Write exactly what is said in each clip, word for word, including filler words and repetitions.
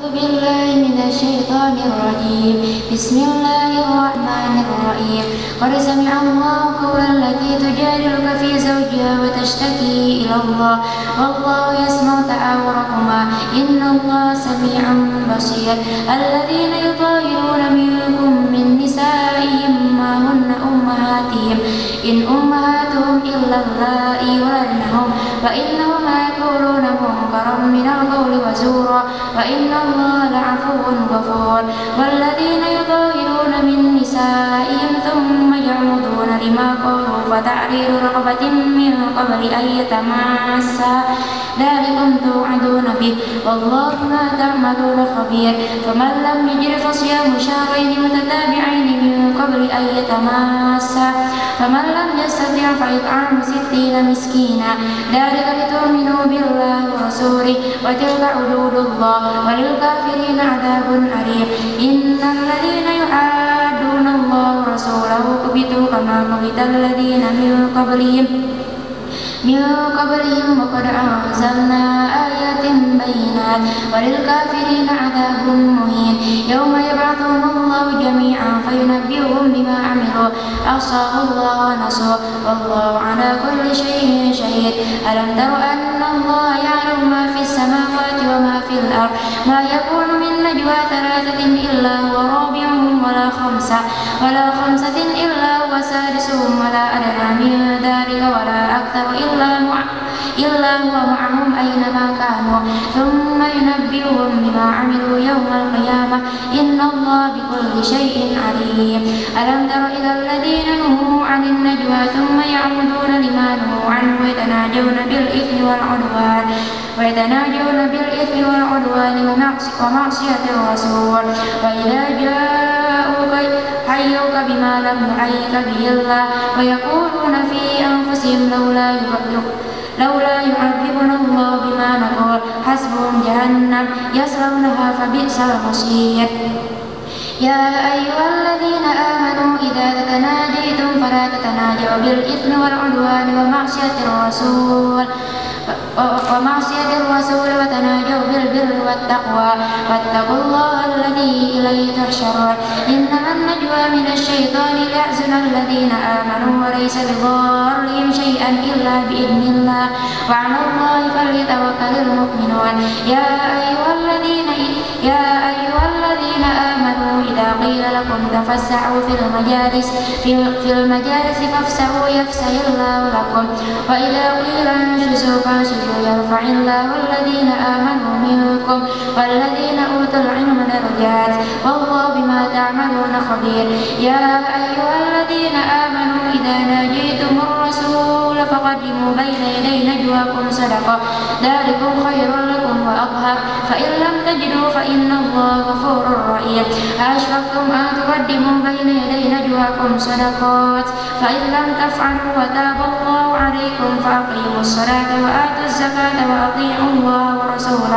أعوذ بالله من الشيطان الرجيم. بسم الله الرحمن الرحيم. قد سمع الله قول التي تجادلك في زوجها وتشتكي إلى الله والله يسمع تحاوركما إن الله سميع بصير. الذين يظاهرون منكم من نسائهم ما هن أمهاتهم إن أمهاتهم إلا اللائي ولدنهم فإنهم يقولون منكرا من القول وزورا وإن الله لعفو غفور. والذين يظاهرون من نسائهم ثم يعودون لما قالوا فتحرير رقبة من قبل أن يتماسا ذلكم توعدون به والله ما تعملون خبير. فمن لم يجد فصيام شهرين متتابعين من قبل أن يتماسا فمن لم يستطع فإطعام ستين مسكينا ذلك لتؤمنوا بالله ورسوله وتلك حدود الله وللكافرين عذاب أليم. إن الذين يحادون الله ورسوله كبتوا كما كبت الذين من قبلهم من قبلهم وقد أنزلنا آيات بينات وللكافرين عذاب مهين. يوم يبعثهم الله جميعا فينبئهم بما عملوا أحصاه الله ونسوه والله على كل شيء شهيد. ألم تر أن الله يعلم ما في السماوات وما في الأرض ما يكون من نجوى ثلاثة إلا هو رابعهم ولا خمسة ولا خمسة إلا هو سادسهم ولا أدنى من ذلك ولا أكثر إلا إلا هو معهم أينما كانوا ثم ينبئهم بما عملوا يوم القيامة إن الله بكل شيء عليم. ألم تر إلى الذين نهوا عن النجوى ثم يعودون لما نهوا عنه ويتناجون بالإثم والعدوان ويتناجون بالإثم والعدوان ومعصية الرسول وإذا جاءوك حيوك بما لم يحيك به الله ويقولون في أنفسهم لولا يبدو لولا يعذبنا الله بما نقول حسبهم جهنم يصلونها فبئس المصير. يا أيها الذين آمنوا إذا تناجيتم فلا تتناجوا بالإثم والعدوان ومعصية الرسول ومعصية الرسول وتناجوا بالبر والتقوى واتقوا الله الذي إليه تحشرون. إنما النجوى من الشيطان ليحزن الذين آمنوا وليس بضارهم شيئا إلا بإذن الله وعلى الله فليتوكل المؤمنون. يا أيها الذين يا أيها الذين آمنوا إذا قيل لكم تفسحوا في المجالس في, في المجالس فافسحوا يفسح الله لكم وإذا قيل انشزوا فانشزوا يرفع الله الذين آمنوا منكم والذين أوتوا العلم درجات والله بما تعملون خبير. يا أيها الذين آمنوا إذا ناجيتم الرسول فقدموا بين يدي نجواكم صدقة ذلكم خير لكم وأطهر فإن لم تجدوا فإن الله غفور رحيم. أشفقتم أن تقدموا بين يدي نجواكم صدقات فإن لم تفعلوا وتاب الله عليكم فأقيموا الصلاة وآتوا الزكاة وأطيعوا الله ورسوله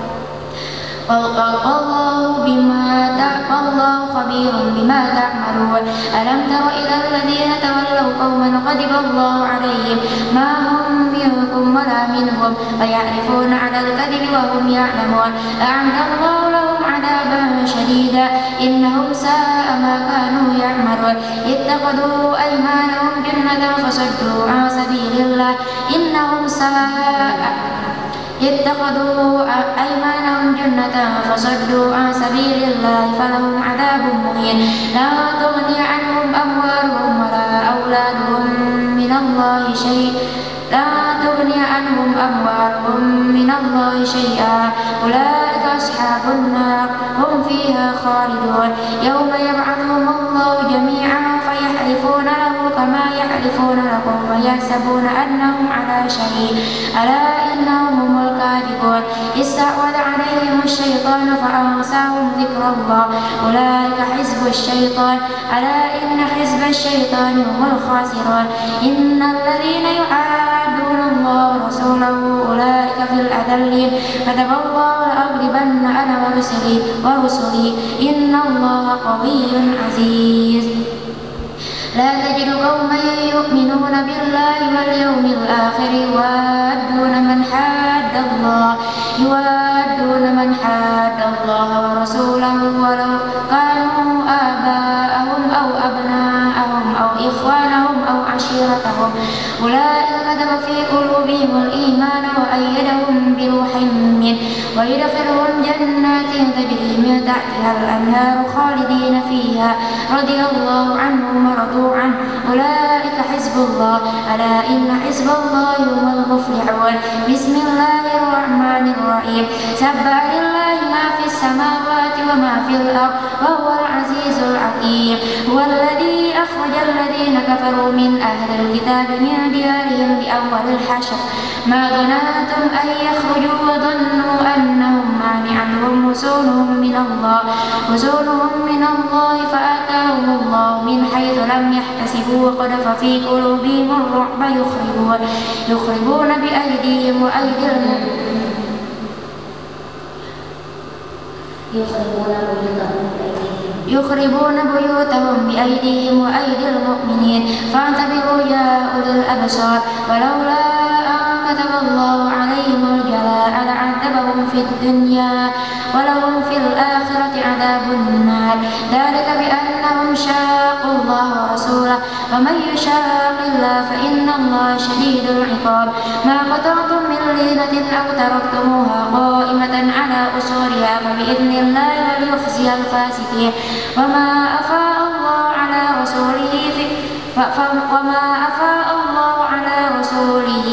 والله بما والله خبير بما تعملون. ألم تر إلى الذين تولوا قوما غضب الله عليهم ما هم منكم ولا منهم ويعرفون على الكذب وهم يعلمون أعد الله لهم عذابا شديدا إنهم ساء ما كانوا يعملون. اتخذوا أيمانهم جنة فصدوا عن سبيل الله إنهم ساء اتخذوا أيمانهم جنة فصدوا عن سبيل الله فلهم عذاب مهين. لا تغني عنهم أموالهم ولا أولادهم من الله شيء لا تغني عنهم أموالهم من الله شيئا أولئك أصحاب النار هم فيها خالدون. يوم يبعثهم الله جميعا فيحلفون له كما يحلفون لكم ويحسبون أنهم على شيء ألا إنهم هم الكاذبون. استحوذ عليهم الشيطان فأنساهم ذكر الله أولئك حزب الشيطان ألا إن حزب الشيطان هم الخاسرون. إن الذين يحادون الله ورسوله أولئك في الأذلين كتب الله لأغلبن أنا ورسلي ورسلي إن الله قوي عزيز. لا تجد قوما يؤمنون بالله واليوم الآخر يوادون من حاد الله يوادون من حاد الله أولئك كتب في قلوبهم الإيمان وأيدهم بروح منه ويدخلهم جنات تجري من تحتها الأنهار خالدين فيها رضي الله عنهم ورضوا عنه أولئك حزب الله ألا إن حزب الله هم المفلحون. بسم الله الرحمن الرحيم سبح لله ما في السماوات وما في الأرض وهو العزيز الحكيم. هو الذي أخرج الذين كفروا من أهل الكتاب من ديارهم لأول الحشر ما ظننتم أن يخرجوا وظنوا أنهم مانعتهم حصونهم من الله حصونهم من الله فآتاهم الله من حيث لم يحتسبوا وقذف في قلوبهم الرعب يخربون يخربون بأيديهم وأيدي المؤمنين يخربون بيوتهم بأيديهم وأيدي المؤمنين فانتبهوا يا أولي الأبصار ولولا أن كتب الله عليهم الجلاء لعذبهم في الدنيا ولهم في الآخرة عذاب النار ذلك بأنهم شاقوا الله ورسوله ومن يشاق الله فإن الله شديد العقاب. ما قطعتم من لينة أو تركتموها قائمة على أصولها فبإذن الله وليخزي الفاسقين. وما أفاء الله على رسوله في وما أفاء الله على رسوله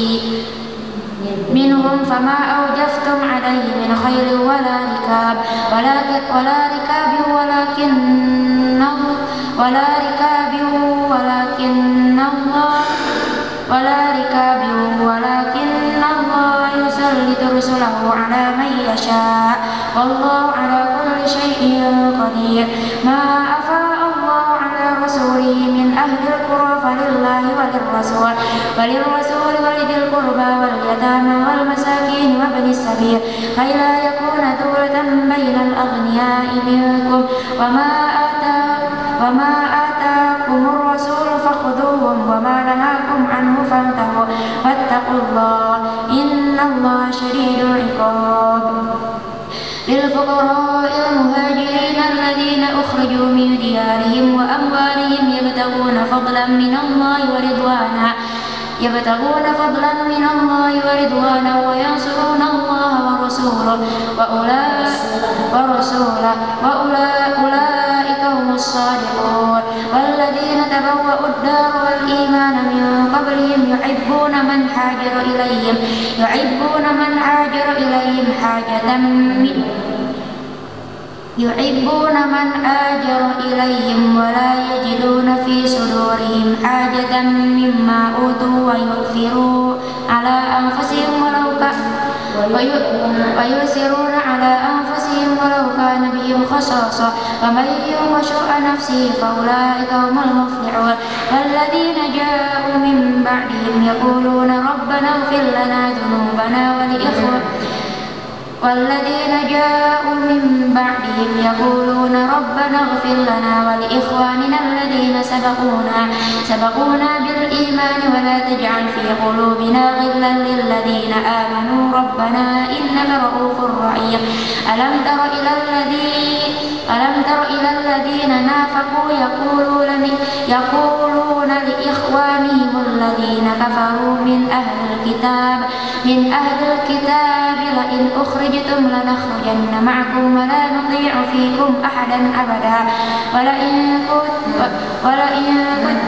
منهم فما أوجفتم عليه من خيل ولا ركاب ولكن ولا ركاب ولكن ولا ركاب ولكن الله ولا ركاب ولكن الله يسلط رسله على من يشاء والله على كل شيء قدير. ما أفاء الله على رسوله من أهل القرى فلله وللرسول وللرسول ولذي القربى واليتامى والمساكين وابن السبيل كي لا يكون دولة بين الأغنياء منكم وما آتاكم وما آتاكم الرسول فخذوه وما نهاكم عنه فانتهوا واتقوا الله إن الله شديد العقاب. للفقراء المهاجرين الذين أخرجوا من ديارهم وأموالهم يبتغون فضلا من الله ورضوانا يبتغون فضلا من الله ورضوانا وينصرون الله ورسوله وأولئك ورسوله وأولئك هم الصادقون. والذين تبوأوا الدار والإيمان من قبلهم يحبون من هاجر إليهم يحبون من هاجر إليهم حاجة من يحبون من هاجر إليهم ولا يجدون في صدورهم حاجة مما أوتوا ويؤثرون على أنفسهم ولو كان ويؤثرون على أنفسهم ولو كان بهم خصاصة ومن يوق شح نفسه فأولئك هم المفلحون. والذين جاءوا من بعدهم يقولون ربنا اغفر لنا ذنوبنا ولإخواننا والذين جاءوا من بعدهم يقولون ربنا اغفر لنا ولإخواننا الذين سبقونا سبقونا بالإيمان ولا تجعل في قلوبنا غلا للذين آمنوا ربنا إنك رؤوف رحيم. ألم تر إلى الذين ألم تر إلى الذين نافقوا يقولون يقولون لإخوانهم الذين كفروا من أهل الكتاب من أهل الكتاب لئن أخرجتم لنخرجن معكم ولا نطيع فيكم أحدا أبدا ولئن كنتم ولئن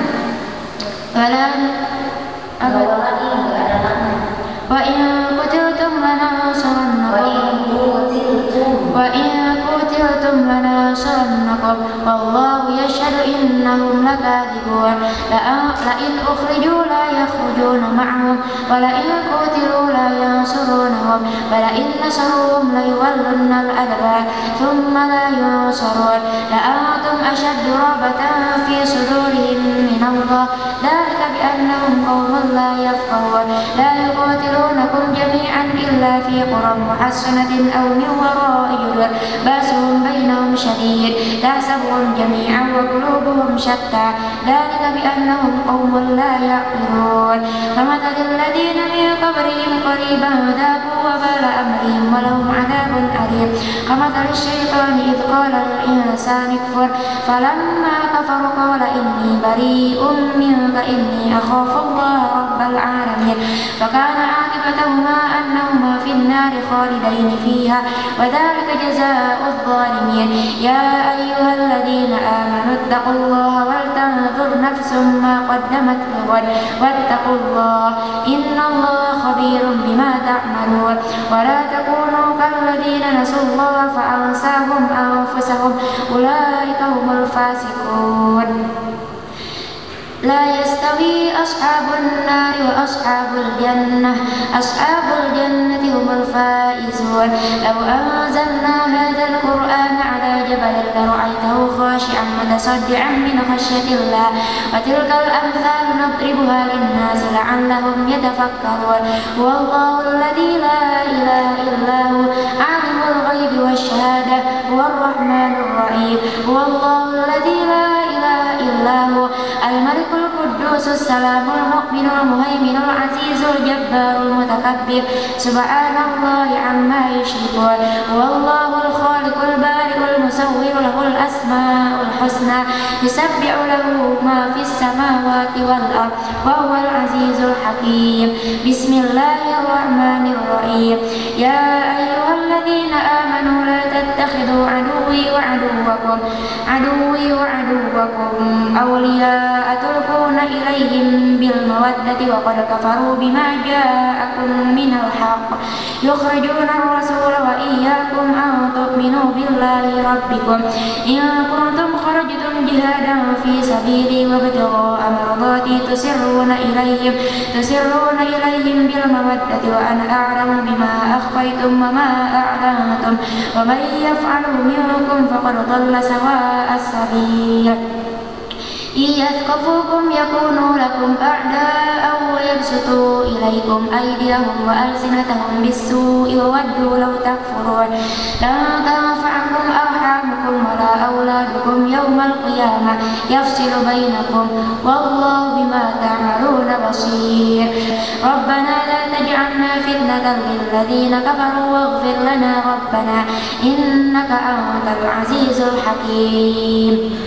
وإن قتلتم لننصرنكم وإن قتلتم لننصرنكم والله يشهد إنهم لكاذبون. لئن أخرجوا لا يخرجون معهم ولئن قتلوا لا ينصرونهم ولئن نصروهم ليولن الأدبار ثم لا ينصرون لأنتم أشد رهبة في صدورهم من الله ذلك بأنهم قوم لا يفقهون. لا يقاتلونكم جميعا إلا إلا في قرى محصنة أو من وراء جدر بأس بينهم شديد تحسبهم جميعا وقلوبهم شتى ذلك بأنهم قوم لا يعقلون كمثل الذين من قبلهم قريبا ذاقوا وبال أمرهم ولهم عذاب أليم كمثل الشيطان إذ قال للإنسان اكفر فلما كفر قال إني بريء منك إني أخاف الله رب العالمين فكان عاقبتهما أنهما في النار خالدين فيها وذلك جزاء الظالمين يا أيها الذين آمنوا اتقوا الله ولتنظر نفس ما قدمت لغد واتقوا الله إن الله خبير بما تعملون ولا تكونوا كالذين نسوا الله فأنساهم أنفسهم أولئك هم الفاسقون لا يستوي أصحاب النار وأصحاب الجنة أصحاب الجنة هم الفائزون لو أنزلنا هذا القرآن على جبل لرأيته خاشعا متصدعا من خشية الله وتلك الأمثال نضربها للناس لعلهم يتفكرون هو الله الذي لا إله إلا هو عالم الغيب والشهادة هو الرحمن الرحيم هو الله الذي لا إله إلا هو الملك القدوس السلام المؤمن المهيمن العزيز الجبار المتكبر سبحان الله عما يشركون هو الله الخالق البارئ المصور له الأسماء الحسنى يسبح له ما في السماوات والأرض وهو العزيز الحكيم بسم الله الرحمن الرحيم يا أيها الذين آمنوا لا تتخذوا عدوي وعدوكم عدوي وعدوكم أولياء تلقون إليهم بالمودة وقد كفروا بما جاءكم من الحق يخرجون الرسول وإياكم أن تؤمنوا بالله ربكم إن كنتم خرجتم جهادا في سبيلي وابتغاء مرضاتي تسرون إليهم تسرون إليهم بالمودة وأنا أعلم بما أخفيتم وما أعلنتم ومن يفعله منكم فقد ضل سواء السبيل إن يثقفوكم يكونوا لكم أعداء ويبسطوا إليكم أيديهم وألسنتهم بالسوء وودوا لو تكفرون لن تنفعكم أرحامكم ولا أولادكم يوم القيامة يفصل بينكم والله بما تعملون بصير ربنا لا تجعلنا فتنة للذين كفروا واغفر لنا ربنا إنك أنت العزيز الحكيم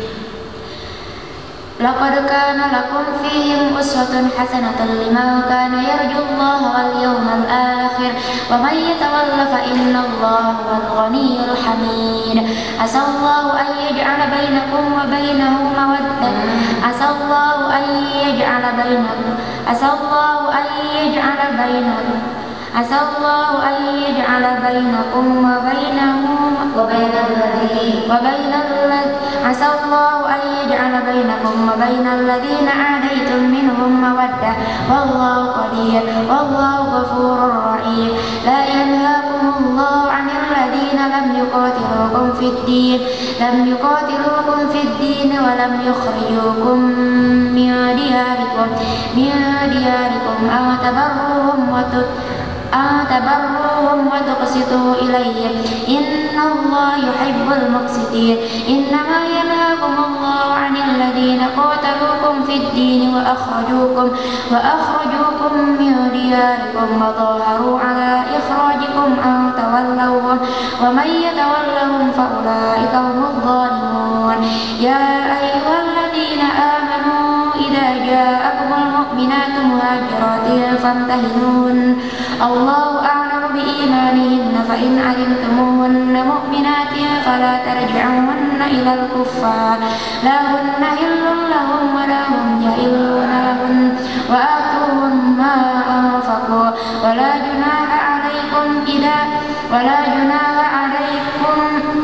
لقد كان لكم فيهم أسوة حسنة لمن كان يرجو الله واليوم الآخر ومن يتول فإن الله هو الغني الحميد عسى الله أن يجعل بينكم وبينه مودة عسى الله أن يجعل بينكم عسى الله أن يجعل بينكم عسى الله أن يجعل بينكم وبينهم وبين الذين وبين الذين عسى الله أن يجعل بينكم وبين الذين عاديتم منهم مودة والله قدير والله غفور رحيم لا ينهاكم الله عن الذين لم يقاتلوكم في الدين لم يقاتلوكم في الدين ولم يخرجوكم من دياركم من دياركم أن تبروهم وتت أن تبروهم وتقسطوا إليهم إن الله يحب المقسطين إنما ينهاكم الله عن الذين قاتلوكم في الدين وأخرجوكم وأخرجوكم من دياركم وظاهروا على إخراجكم أن تولوهم ومن يتولهم فأولئك هم الظالمون يا أيها الذين آمنوا إذا جاءكم المؤمنات مهاجرات فامتهنون الله أعلم بإيمانهن فإن علمتموهن مؤمنات فلا ترجعوهن إلى الكفار لا هن حل لهم ولا هم يحلون لهن وآتوهم ما أنفقوا ولا جناح عليكم إذا ولا جناح عليكم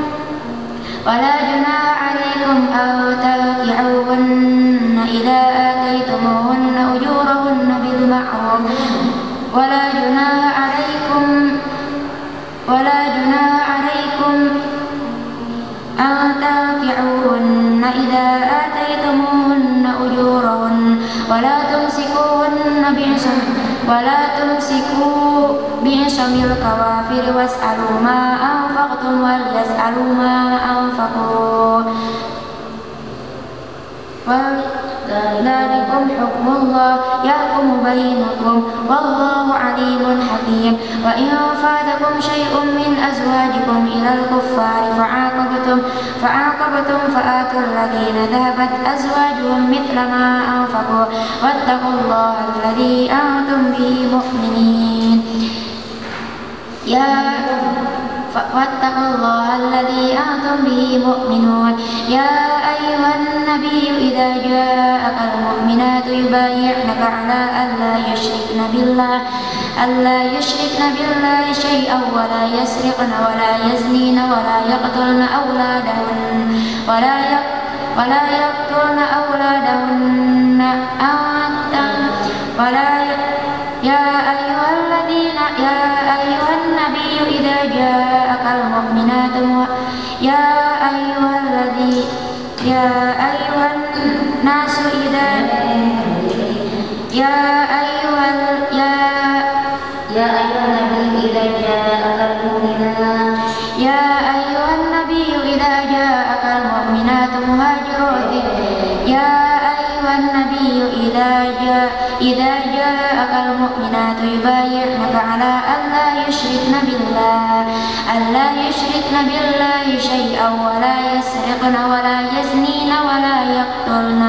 ولا جناح عليكم أن تنكحوهن إذا آتيتموهن أجورهن بالمعروف ولا جناح عليكم ولا جناح عليكم أن تنكحوهن إذا آتيتموهن أجورهن ولا تمسكوهن بعصم ولا تمسكوا بئس الكوافر واسألوا ما أنفقتم وليسألوا ما أنفقوا ذلكم حكم الله يحكم بينكم والله عليم حكيم. وإن فاتكم شيء من أزواجكم إلى الكفار فعاقبتم فعاقبتم فآتوا الذين ذهبت أزواجهم مثل ما أنفقوا واتقوا الله الذي أنتم به مؤمنين. يا واتقوا الله الذي أنتم به مؤمنون. يا أيها النبي إذا جاءك المؤمنات يبايعنك على ألا يشركن بالله ألا يشركن بالله شيئا ولا يسرقن ولا يزنين ولا يقتلن أولادهن ولا ولا يقتلن أولادهن ولا يا أيها الذين يا أيها النبي إذا جاءك المؤمنات يا أيها الذي يا أيها الناس إذا يا أيها يا يا أيها النبي إذا جاءك المؤمنات يا أيها النبي إذا جاءك المؤمنات مهاجرات يا أيها النبي إذا جاء إذا جاءك المؤمنات يبايعنك على ألا يشركن بالله ألا يشركن بالله شيئا ولا يسرقن ولا يزنين ولا يقتلن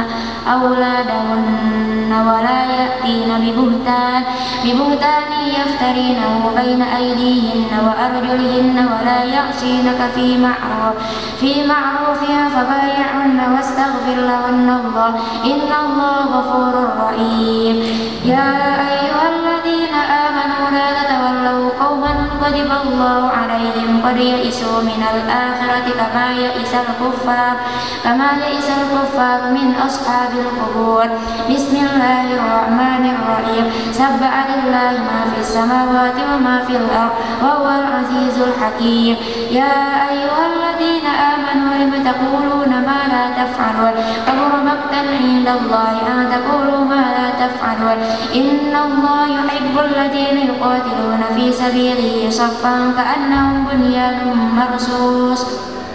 أولادهن ولا يأتين ببهتان ببهتان يفترينه بين أيديهن وأرجلهن ولا يعصينك في معروف في معروف فبايعهن واستغفر لهن الله إن الله غفور رحيم. يا أيها الذين آمنوا لا تتولوا قوما غضب الله عليهم قد يئسوا من الآخرة كما يئس الكفار كما يئس الكفار من أصحاب القبور. بسم الله الرحمن الرحيم. سبح لله ما في السماوات وما في الأرض وهو العزيز الحكيم. يا أيها الذين آمنوا لم تقولون ما لا تفعلون كبر مقتا عند الله أن تقولوا ما لا تفعلون إن الله يحب الذين يقاتلون في سبيله صفا كأنهم بنيان مرصوص.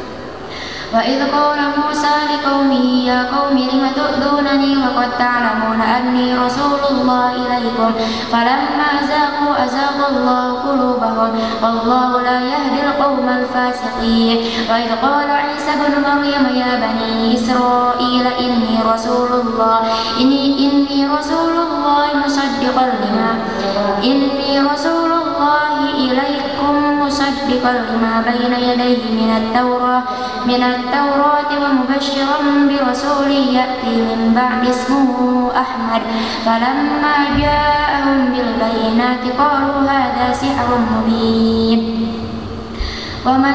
وإذ قال موسى لقومه يا قوم لم تؤذونني وقد تعلمون أني رسول الله إليكم فلما زاغوا أزاغ الله قلوبهم والله لا يهدي القوم الفاسقين. وإذ قال عيسى ابن مريم يا بني إسرائيل إني رسول الله إني, إني رسول الله مصدقا لما إني رسول الله إليكم مصدقا لما بين يديه من التوراة من التوراة ومبشرا برسول يأتي من بعد اسمه أحمد. فلما جاءهم بالبينات قالوا هذا سحر مبين. ومن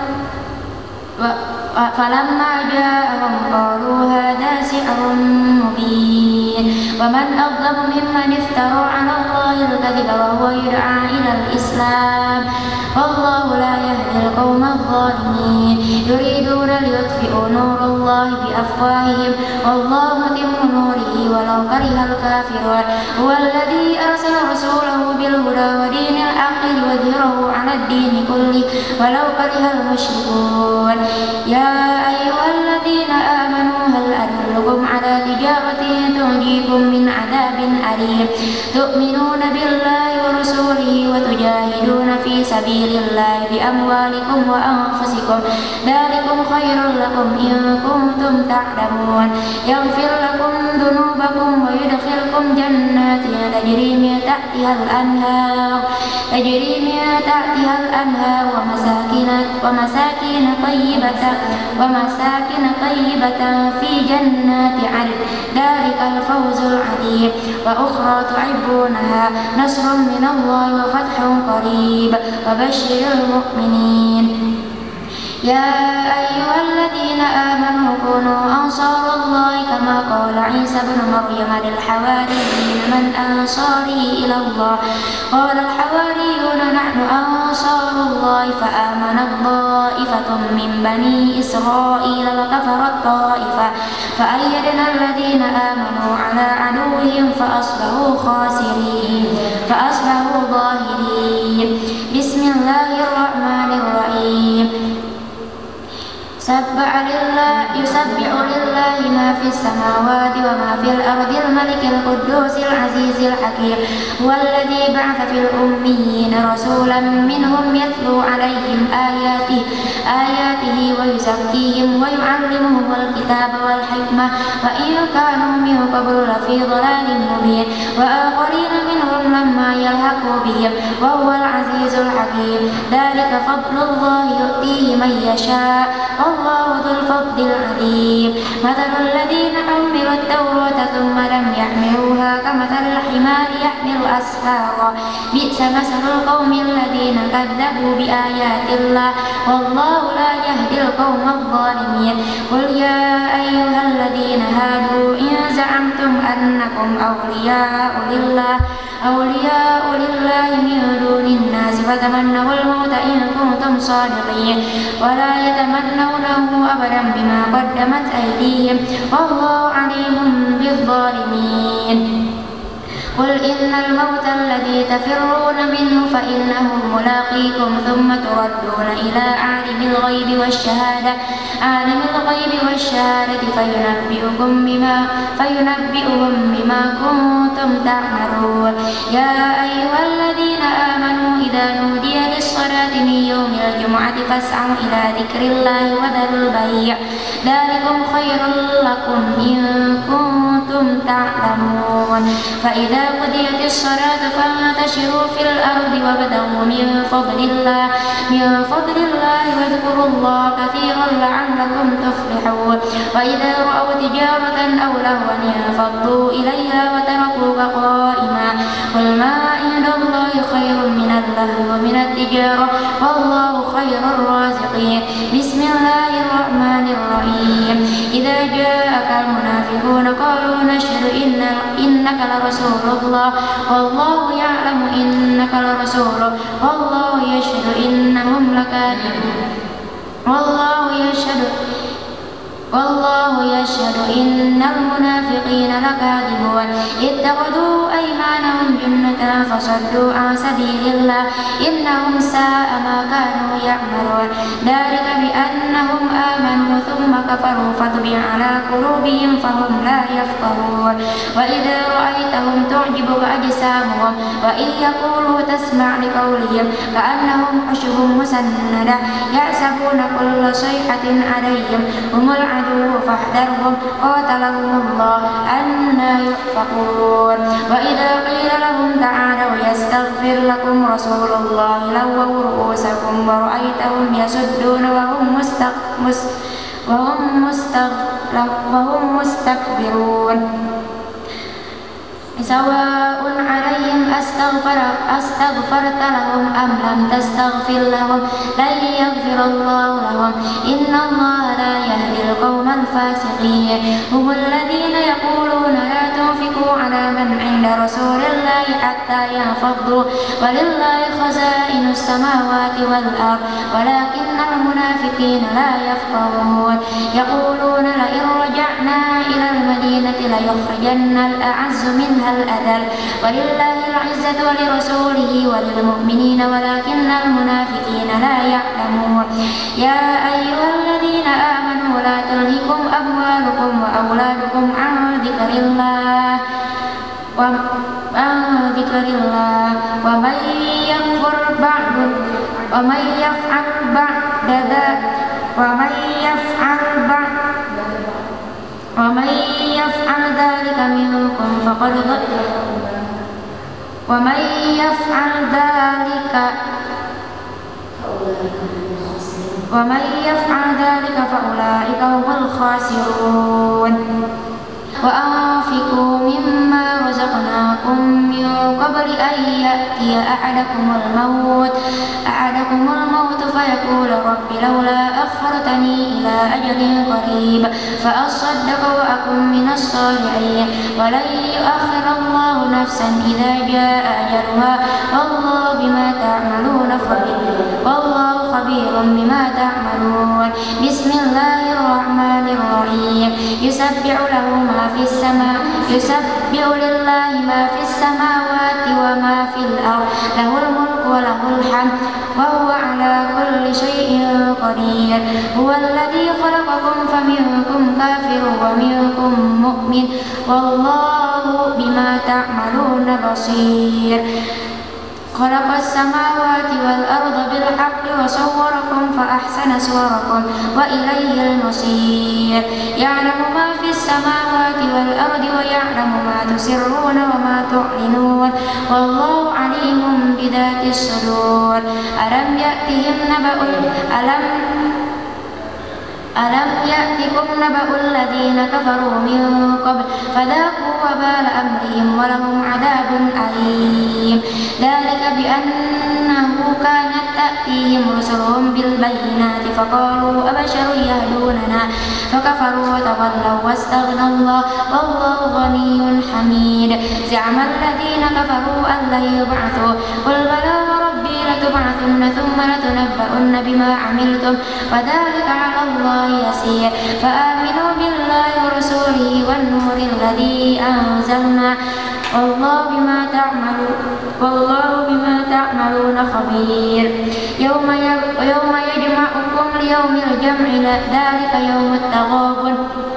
و فلما جاءهم قالوا هذا سحر مبين. ومن أظلم ممن افترى على الله الكذب وهو يدعى إلى الإسلام والله لا يهدي القوم الظالمين. يريدون ليطفئوا نور الله بأفواههم والله متم نوره ولو كره الكافرون. هو الذي أرسل رسوله بالهدى ودين الحق ليظهره على الدين كله ولو كره المشركون. يا أيها الذين آمنوا هل أدلكم على تجارة تنجيكم من عذاب أليم تؤمنون بالله ورسوله وتجاهدون في سبيل الله بأموالكم وأنفسكم ذلكم خير لكم إن كنتم تعلمون. يغفر لكم ذنوبكم ويدخلكم جنات تجري من تحتها الأنهار تجري من تحتها الأنهار ومساكن ومساكن طيبة ومساكن طيبة في جنات عدن ذلك الفوز العظيم. وأخرى تحبونها نصر من الله وفتح قريب وبشر المؤمنين. يا أيها الذين آمنوا كونوا أنصار الله كما قال عيسى ابن مريم للحواريين من أنصاري إلى الله قال الحواريون نحن أنصار الله فآمن طائفة من بني إسرائيل وكفرت طائفة فأيدنا الذين آمنوا على عدوهم فأصبحوا خاسرين فأصبحوا ظاهرين. لله يسبح لله ما في السماوات وما في الأرض الملك القدوس العزيز الحكيم هو الذي بعث في الأميين رسولا منهم يتلو عليهم آياته آياته ويزكيهم ويعلمهم الكتاب والحكمة وإن كانوا من قبل لفي ضلال مبين وآخرين منهم لما يلحقوا بهم وهو العزيز الحكيم ذلك فضل الله يؤتيه من يشاء والله ذو الفضل العظيم مثل الذين حملوا التوراة ثم لم يحملوها كمثل الحمار يحمل أسفارا بئس مثل القوم الذين كذبوا بآيات الله والله لا يهدي القوم الظالمين قل يا أيها الذين هادوا إن زعمتم أنكم أولياء لله أولياء لله من دون الناس فتمنوا الموت إن كنتم صادقين ولا يتمنونه أبدا بما قدمت أيديهم والله عليم بالظالمين قل إن الموت الذي تفرون منه فإنه ملاقيكم ثم تردون إلى عالم الغيب والشهادة عالم الغيب والشهادة فينبئكم بما فينبئهم بما كنتم تعملون يا أيها الذين آمنوا إذا نودي للصلاة من يوم الجمعة فاسعوا إلى ذكر الله وذروا البيع ذلكم خير لكم إن كنتم تعلمون فإذا قضيت الصلاة فانتشروا في الأرض وابتغوا من فضل الله من فضل الله واذكروا الله كثيرا لعلكم تفلحون وإذا رأوا تجارة أو لهوا انفضوا إليها وتركوك قائما قل ما عند الله خير من اللهو ومن التجارة والله خير الرازقين بسم الله الرحمن الرحيم إذا جاءك المنافقون قالوا نشهد إن إنك لرسول الله والله يعلم إنك لرسوله والله يشهد إنهم لكاذبون والله يشهد والله يشهد إن المنافقين لكاذبون اتخذوا أيمانهم جنة فصدوا عن سبيل الله إنهم ساء ما كانوا يعملون ذلك بأنهم آمنوا ثم كفروا فطبع على قلوبهم فهم لا يفقهون وإذا رأيتهم تعجبك أجسامهم وإن يقولوا تسمع لقولهم كأنهم خشب مسندة يحسبون كل صيحة عليهم هم العدو فاحذرهم قاتلهم الله أنى يؤفكون وإذا قيل لهم تعالوا يستغفر لكم رسول الله لووا رؤوسهم ورأيتهم يصدون وهم مستق وهم مستغ وهم مستكبرون سواء عليهم أستغفر أستغفرت لهم أم لم تستغفر لهم لن يغفر الله لهم إن الله لا يهدي القوم الفاسقين هم الذين يقولون لا تنفقوا على من عند رسول الله حتى ينفضوا ولله خزائن السماوات والأرض ولكن المنافقين لا يفقهون يقولون لئن رجعنا إلى المدينة ليخرجن الأعز منها الأذل ولله العزة ولرسوله وللمؤمنين ولكن المنافقين لا يعلمون يا أيها الذين آمنوا لا تلهكم أموالكم وأولادكم عن ذكر الله وعن ذكر الله ومن يكفر بعد ومن يفعل بعد ذلك ومن يفعل بعد ومن يفعل ذلك منكم فقد ضل ومن يفعل ذلك ومن يفعل ذلك فأولئك هم الخاسرون وأنفقوا مما رزقناكم من قبل أن يأتي أحدكم الموت أحدكم الموت فيقول رب لولا أخرتني إلى أجل قريب فأصدق وأكن من الصالحين ولن يؤخر الله نفسا إذا جاء أجلها والله بما تعملون خبير والله خبير بما تعملون بسم الله الرحمن الرحيم يسبح له ما في السماء يسبح لله ما في السماوات وما في الأرض له الملك وله الحمد وهو على كل شيء قدير هو الذي خلقكم فمنكم كافر ومنكم مؤمن والله بما تعملون بصير خلق السماوات والأرض بالحق وصوركم فأحسن صوركم وإليه المصير يعلم ما في السماوات والأرض ويعلم ما تسرون وما تعلنون والله عليم بذات الصدور ألم يأتهم نبأ ألم ألم يأتكم نبأ الذين كفروا من قبل فذاقوا وبال أمرهم ولهم عذاب أليم ذلك بأنه كانت تأتيهم رسلهم بالبينات فقالوا أبشر يهدوننا فكفروا وتولوا واستغنى الله والله غني حميد زعم الذين كفروا أن لن يبعثوا قل بلى وربي لتبعثن ثم لتنبؤن بما عملتم وذلك على الله يسير فآمنوا بالله ورسوله والنور الذي أنزلنا والله بما تعملون والله بما تعملون خبير يوم يوم يجمعكم ليوم الجمع ذلك يوم التغابن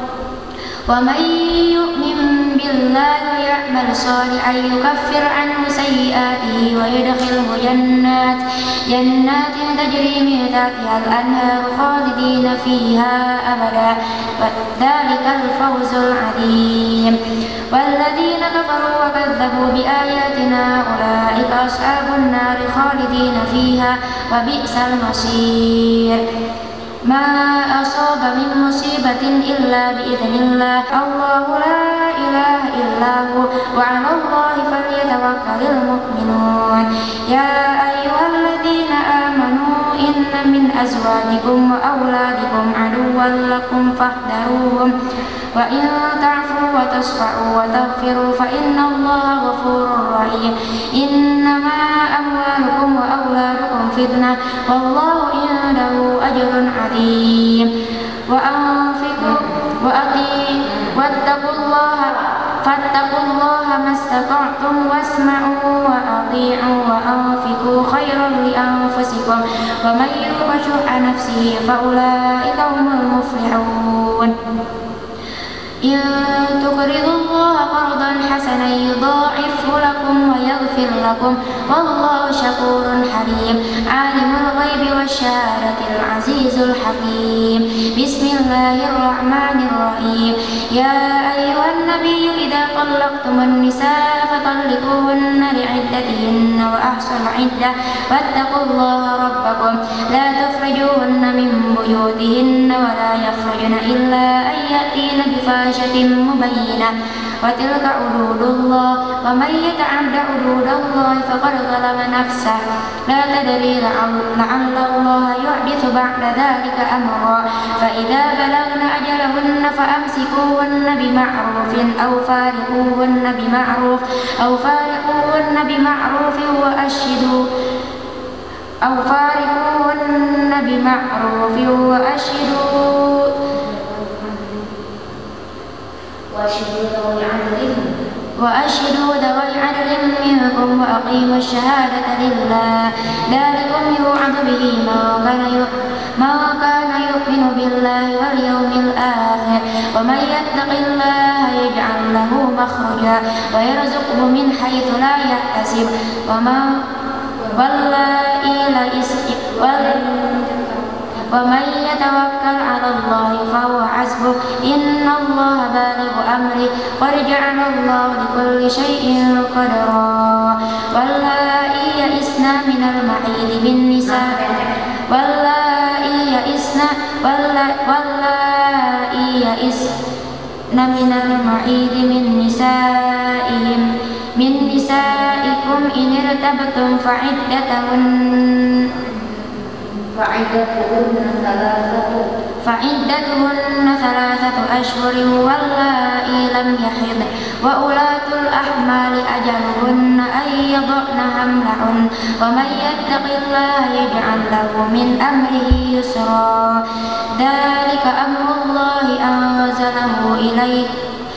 ومن يؤمن بالله ويعمل صالحا يكفر عنه سيئاته ويدخله جنات جنات تجري من تحتها الأنهار خالدين فيها أبدا ذلك الفوز العظيم والذين كفروا وكذبوا بآياتنا أولئك أصحاب النار خالدين فيها وبئس المصير ما أصاب من مصيبة إلا بإذن الله الله لا إله إلا هو وعلى الله فليتوكل المؤمنون يا أيها الذين آمنوا إن من أزواجكم وأولادكم عدوا لكم فاحذروهم وإن تعفوا وتصفحوا وتغفروا فإن الله غفور رحيم إنما أموالكم وأولادكم فتنة والله عنده أجر عظيم وأنفقوا وأطيعوا واتقوا الله فاتقوا الله ما استطعتم واسمعوا وأطيعوا وأنفقوا خيرا لأنفسكم ومن يوق شح نفسه فأولئك هم المفلحون إن تقرضوا الله قرضا حسنا يضاعفه لكم ويغفر لكم والله شكور حليم عالم الغيب والشهادة العزيز الحكيم بسم الله الرحمن الرحيم يا أيها النبي إذا طلقتم النساء فطلقوهن لعدتهن وأحصوا العدة واتقوا الله ربكم لا تخرجوهن من بيوتهن ولا يخرجن إلا أن يأتين بفاحشة مبينة وتلك حدود الله ومن يتعد حدود الله فقد ظلم نفسه لا تدري لعل الله يحدث بعد ذلك أمرا فإذا بلغن أجلهن فأمسكوهن بمعروف أو فارقوهن بمعروف أو فارقوهن بمعروف وأشهدوا أو فارقوهن بمعروف وأشهدوا وأشهدوا ذوي عدل منكم وأقيموا الشهادة لله ذلكم يوعظ به من كان يؤمن بالله واليوم الآخر ومن يتق الله يجعل له مخرجا ويرزقه من حيث لا يحتسب ومن واللائي ومن يتوكل على الله فهو حسبه إن الله بالغ أمره قد جعل الله لكل شيء قدرا واللائي يئسن من المحيض من نساء واللائي يئسن واللائي يئسن من المحيض من نسائهم من نسائكم إن ارتبتم فعدتهن فعدتهن ثلاثة فعدتهن ثلاثة أشهر واللائي لم يحضن وأولاة الأحمال أجلهن أن يضعن حملهن ومن يتق الله يجعل له من أمره يسرا ذلك أمر الله أنزله إليك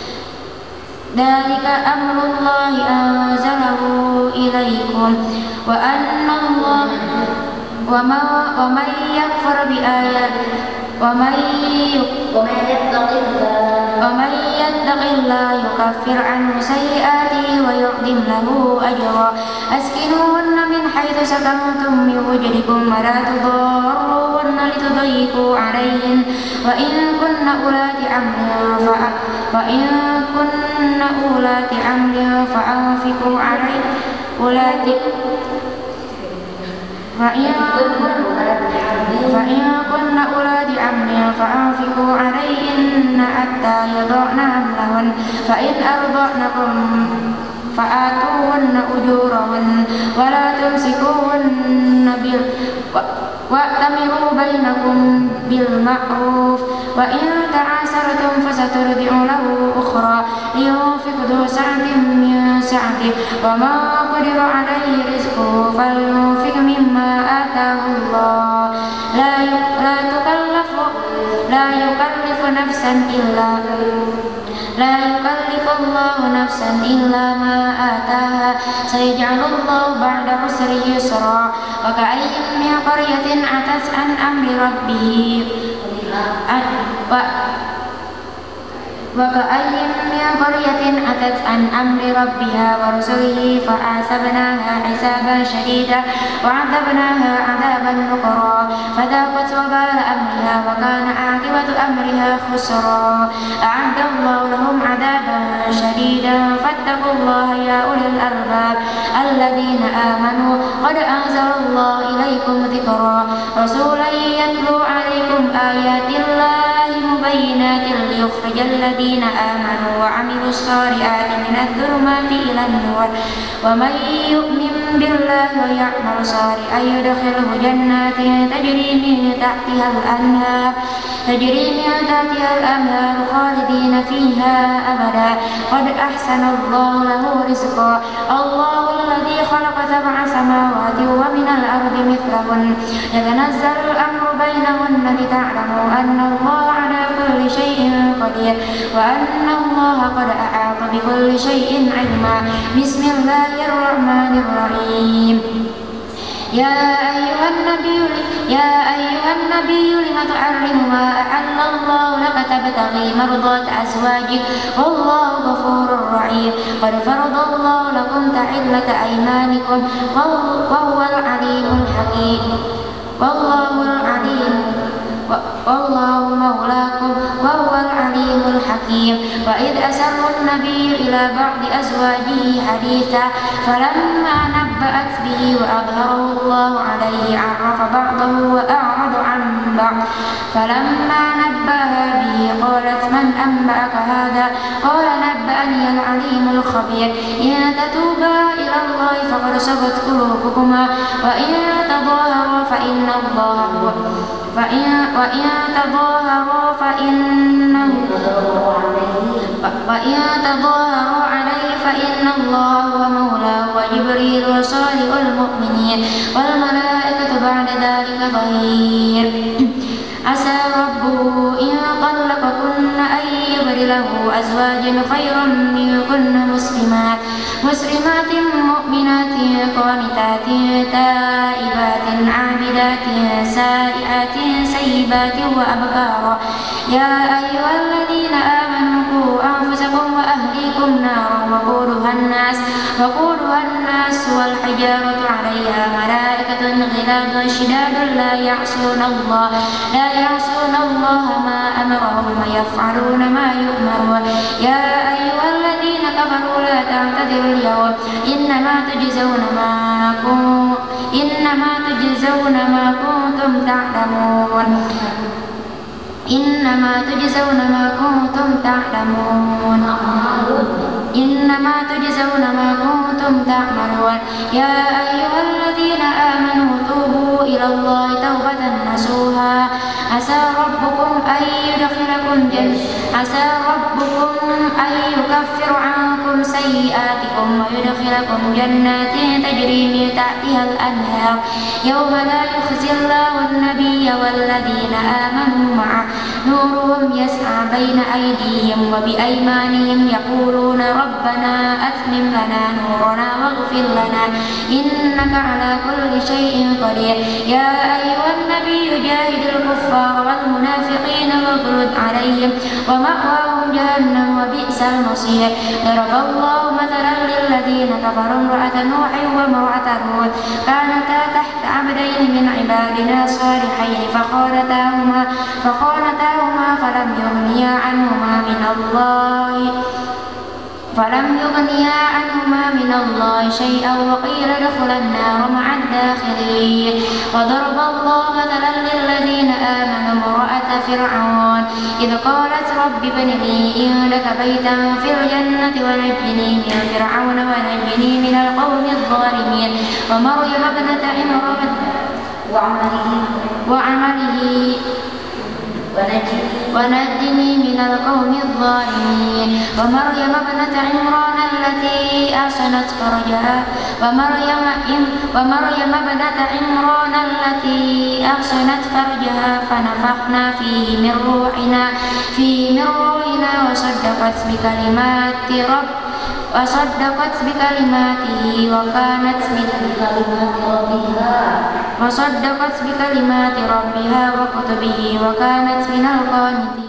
ذلك أمر الله أنزله إليكم وأن الله وما ومن يكفر بآيات ومن ومن يتق الله ومن يتق الله يكفر عنه سيئاته ويعظم له أجرا أسكنوهن من حيث سكنتم من وجدكم ولا تضاروهن لتضيقوا عليهن وإن كن أولات حمل وإن كن أولات حمل فأنفقوا عليهن أولات فإن فإن كن أولاد حمل فأنفقوا عليهن حتى يضعن حملهن فإن أرضعنكم فآتوهن أجورهن ولا تمسكوهن بال وأتمروا بينكم بالمعروف وإن تعاسرتم فسترضع له أخرى لينفق ذو سعة من سعته وما قدر عليه رزقه فلينفق مما آتاه الله لا لا تكلف لا يكلف نفسا إلا لا يكلف الله نفسا إلا ما آتاها سيجعل الله بعد عسر يسرا وكأي من قرية عتت عن أمر ربه وكأي من قرية أتت عن أمر ربها ورسله فحاسبناها حسابا شديدا وعذبناها عذابا نكرا فذاقت وبال أمرها وكان عاقبة أمرها خسرا أعد الله لهم عذابا شديدا فاتقوا الله يا أولي الألباب الذين آمنوا قد أنزل الله إليكم ذكرا رسولا يتلو عليكم آيات الله مبينات ليخرج الذين آمنوا وعملوا الصالحات من الظلمات إلى النور ومن يؤمن بالله ويعمل صالحا يدخله جنات تجري من تحتها الأنهار تجري من تحتها الأنهار خالدين فيها أبدا قد أحسن الله له رزقا الله الذي خلق سبع سماوات ومن الأرض مثلهن يتنزل الأمر بينهن لتعلموا أن الله على كل شيء قدير وأن الله قد أحاط بكل شيء علما بسم الله الرحمن الرحيم يا أيها النبي يا أيها النبي لم تحرم ما أحل الله لك تبتغي مرضات أزواجك والله غفور رحيم قد فرض الله لكم تحلة أيمانكم وهو العليم الحكيم والله العليم والله مولاكم وهو العليم الحكيم وإذ أسر النبي إلى بعض أزواجه حديثا فلما نبأت به وأظهره الله عليه عرف بعضه وأعرض عن بعض فلما نبأها به قالت من أنبأك هذا قال نبأني العليم الخبير إن تتوبا إلى الله فقد صغت قلوبكما وإن تظاهرا فإن الله هو فإن وإن تظاهروا فإنه وإن تظاهروا عليه فإن الله هو مولاه وجبريل وصالح المؤمنين والملائكة بعد ذلك ظهير عسى ربه إن طلقكن أن يبدله أزواجا خيرا منكن مسلمات مسلمات مؤمنات قانتات تائبات عابدات سائحات سيبات وأبكارا يا أيها الذين آمنوا قوا أنفسكم وأهليكم نارا وقودها الناس وقودها الناس والحجارة عليها ملائكة غلاظ شداد لا يعصون الله لا يعصون الله ما أمرهم ويفعلون ما يؤمرون يا أيها الذين كفروا لا تعتذروا اليوم إنما تجزون ما كنتم إنما تجزون ما كنتم تعلمون إنما تجزون ما كنتم تعلمون إنما تجزون ما كنتم تعملون يا أيها الذين آمنوا توبوا إلى الله توبة نصوحا عسى ربكم أن يدخلكم جنة عسى ربكم أن يكفر عنكم سيئاتكم ويدخلكم جنات تجري من تحتها الأنهار يوم لا يخزي الله النبي والذين آمنوا معه نورهم يسعى بين أيديهم وبأيمانهم يقولون ربنا أتمم لنا نورنا واغفر لنا إنك على كل شيء قدير يا أيها النبي جاهد الكفار والمنافقين واغلظ عليهم ومأواهم جهنم وبئس المصير ضرب الله مثلا للذين كفروا امرأة نوح وامرأة لوط كانتا تحت عبدين من عبادنا صالحين فخانتاهما فخانتاهما فلم يغنيا عنهما من الله فلم يغنيا عنهما من الله شيئا وقيل ادخلا النار مع الداخلين وضرب الله مثلا للذين آمنوا امرأة فرعون إذ قالت رب ابن لي عندك بيتا في الجنة ونجني من فرعون ونجني من القوم الظالمين ومريم ابنة عمران وعمله وعمله ونجني من القوم الظالمين ومريم ابنة عمران التي أحسنت فرجها ومريم ومريم ابنة عمران التي أحسنت فرجها فنفخنا فيه من روحنا فيه من روحنا وصدقت بكلمات رب وصدقت بكلماته وكانت من بكلمات ربها وصدقت بكلمات ربها وكتبه وكانت من القانتين.